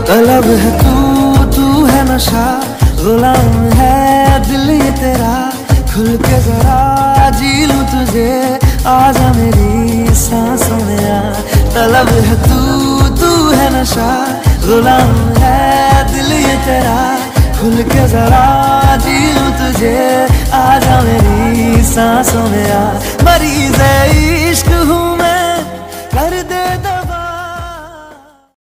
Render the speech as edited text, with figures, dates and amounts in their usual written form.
तलब है तू है नशा, गुलाम है दिल ये तेरा। खुल के जरा जी लूं तुझे, आजा मेरी सांसों में आ। तलब है तू है नशा, गुलाम है दिल ये तेरा। खुल के जरा जी लूं तुझे, आजा मेरी सांसों में आ। मरीज़ है